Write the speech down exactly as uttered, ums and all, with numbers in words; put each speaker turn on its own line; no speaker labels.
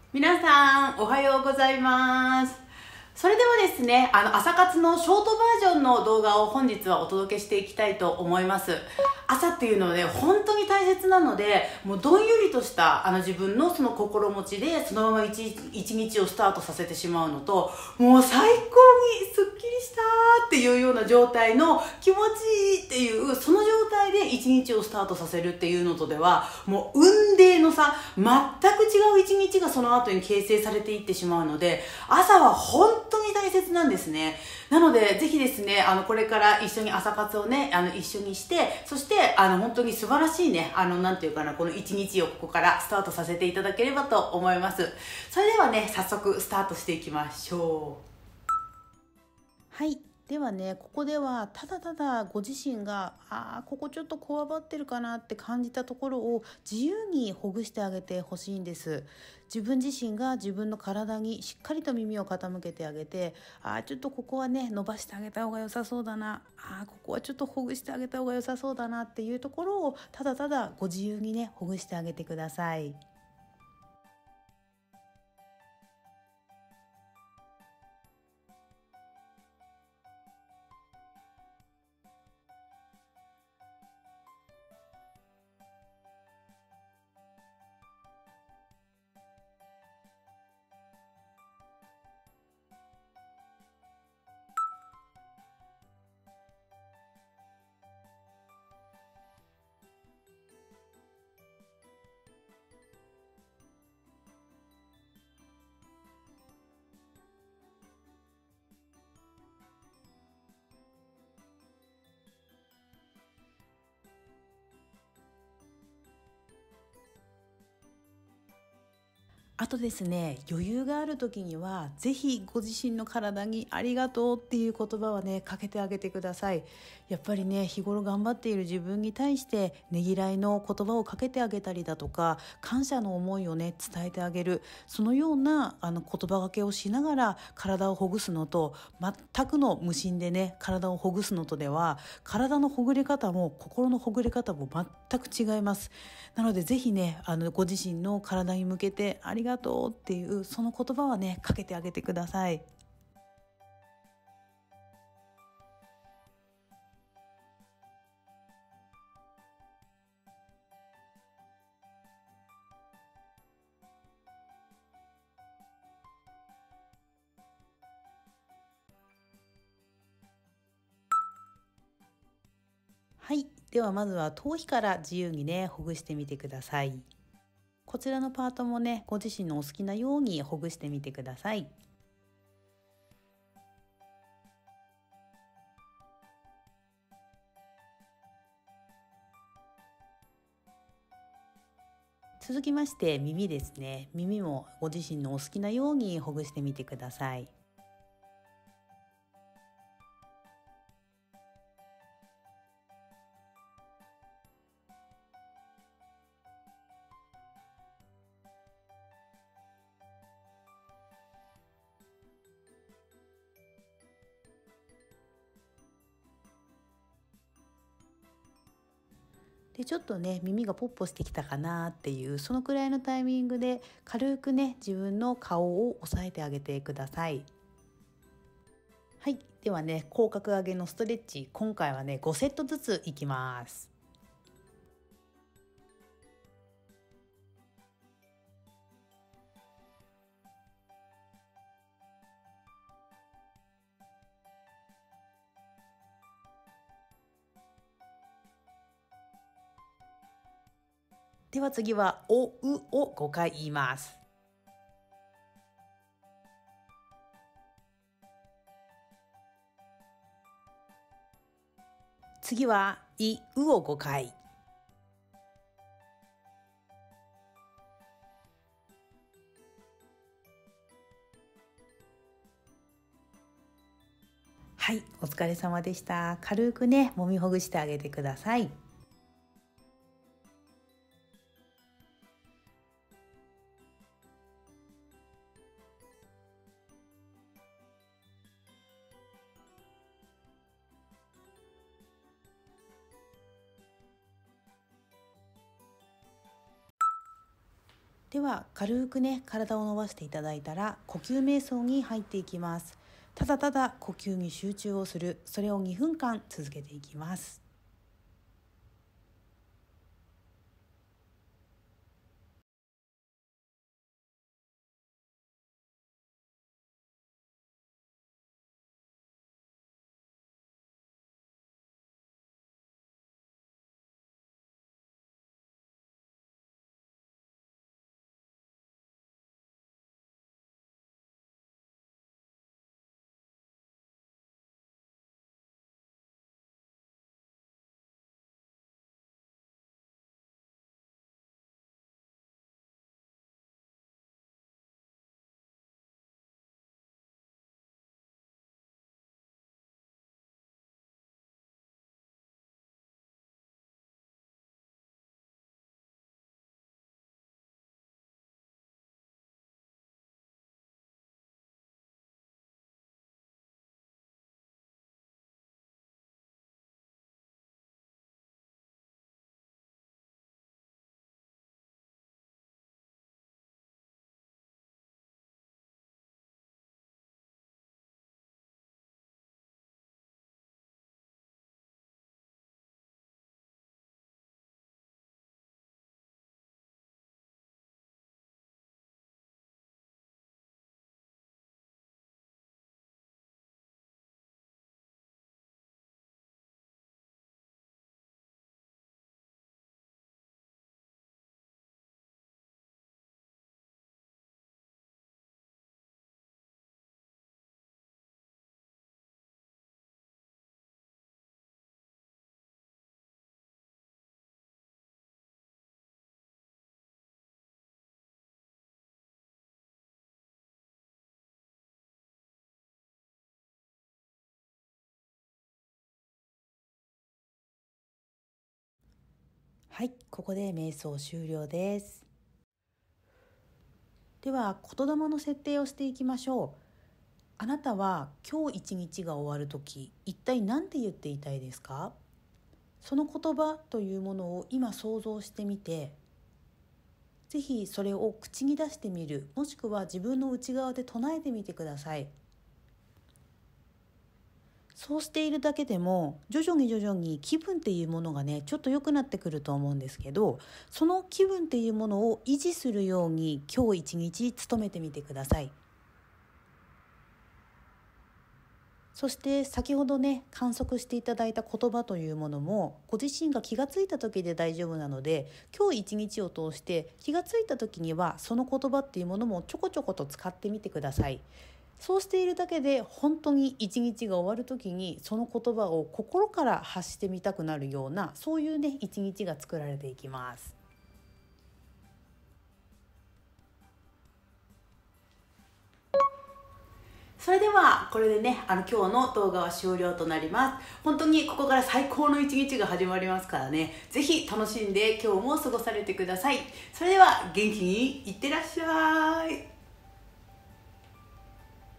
皆さんおはようございます。それではですね、あの朝活のショートバージョンの動画を本日はお届けしていきたいと思います。朝っていうのはね、本当に大切なので、もうどんよりとしたあの自分のその心持ちでそのまま一一日をスタートさせてしまうのと、もう最高にすっきりしたっていうような状態の気持ちいいっていうその状態で一日をスタートさせるっていうのとでは、もう雲泥の差、全く違う一日がその後に形成されていってしまうので、朝は本当に大切なんですね。なのでぜひですね、あのこれから一緒に朝活をね、あの一緒にして、そしてあの本当に素晴らしいね、あのなんていうかな、この一日をここからスタートさせていただければと思います。それではね、早速スタートしていきましょう。はい。ではね、ここではただただご自身があーここちょっとこわばってるかなって感じたところを自由にほぐしてあげてほしいんです。自分自身が自分の体にしっかりと耳を傾けてあげて、あーちょっとここはね伸ばしてあげた方が良さそうだな、あーここはちょっとほぐしてあげた方が良さそうだなっていうところをただただご自由にねほぐしてあげてください。あとですね、余裕がある時にはぜひご自身の体にありがとうっていう言葉はねかけてあげてください。やっぱりね、日頃頑張っている自分に対してねぎらいの言葉をかけてあげたりだとか、感謝の思いをね伝えてあげる、そのようなあの言葉がけをしながら体をほぐすのと、全くの無心でね体をほぐすのとでは、体のほぐれ方も心のほぐれ方も全く違います。なのでぜひね、あのご自身の体に向けてありがとうっていうその言葉はねかけてあげてください。はい。ではまずは頭皮から自由にねほぐしてみてください。こちらのパートもねご自身のお好きなようにほぐしてみてください。続きまして耳ですね。耳もご自身のお好きなようにほぐしてみてください。でちょっとね耳がポッポしてきたかなっていうそのくらいのタイミングで軽くね自分の顔を押さえてあげてください。はい。ではね、口角上げのストレッチ、今回はねごセットずついきます。では次はおうをごかい言います。次はい、うをごかい。はい、お疲れ様でした。軽くね、揉みほぐしてあげてください。 では軽くね体を伸ばしていただいたら呼吸瞑想に入っていきます。ただただ呼吸に集中をする、それをにふんかん続けていきます。はい、ここで瞑想終了です。では言霊の設定をしていきましょう。あなたは今日一日が終わるとき、一体何て言っていたいですか？その言葉というものを今想像してみて、ぜひそれを口に出してみる、もしくは自分の内側で唱えてみてください。そうしているだけでも徐々に徐々に気分っていうものがねちょっと良くなってくると思うんですけど、その気分っていうものを維持するように今日一日努めてみてください。そして先ほどね観測していただいた言葉というものもご自身が気がついた時で大丈夫なので、今日一日を通して気がついた時にはその言葉っていうものもちょこちょこと使ってみてください。そうしているだけで本当に一日が終わる時にその言葉を心から発してみたくなるような、そういうね一日が作られていきます。それではこれでねあの今日の動画は終了となります。本当にここから最高の一日が始まりますからね、ぜひ楽しんで今日も過ごされてください。それでは元気にいってらっしゃい。